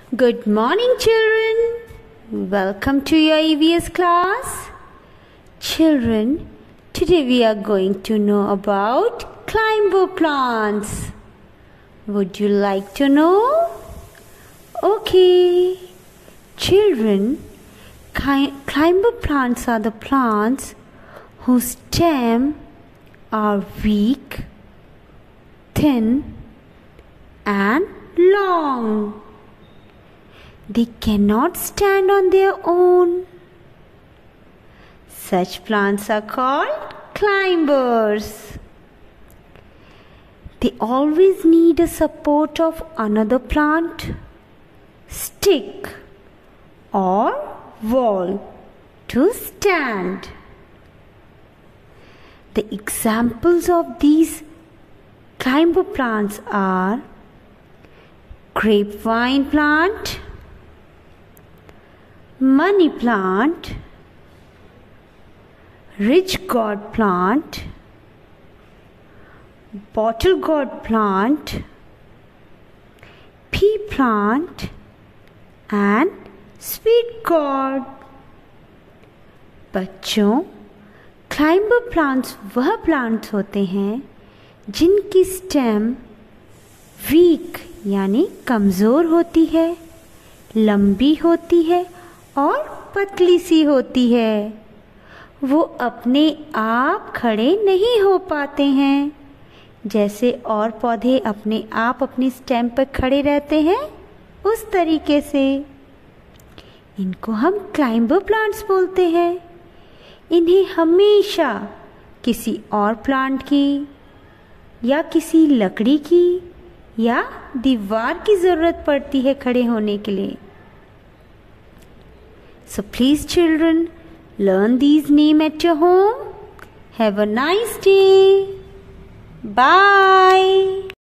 Good morning, children. Welcome to your EVS class. Children, today we are going to know about climber plants. Would you like to know? Okay. Children, climber plants are the plants whose stems are weak, thin, and long. They cannot stand on their own. Such plants are called climbers. They always need the support of another plant, stick, or wall to stand. The examples of these climber plants are grapevine plant, money plant, rich gourd plant, bottle gourd plant, pea plant and sweet gourd. बच्चों, climber plants वह plants होते हैं जिनकी stem week यानी कमज़ोर होती है, लंबी होती है और पतली सी होती है। वो अपने आप खड़े नहीं हो पाते हैं, जैसे और पौधे अपने आप अपनी स्टेम पर खड़े रहते हैं उस तरीके से। इनको हम क्लाइंबर प्लांट्स बोलते हैं। इन्हें हमेशा किसी और प्लांट की या किसी लकड़ी की या दीवार की ज़रूरत पड़ती है खड़े होने के लिए। So please children, learn these names at your home. Have a nice day. Bye.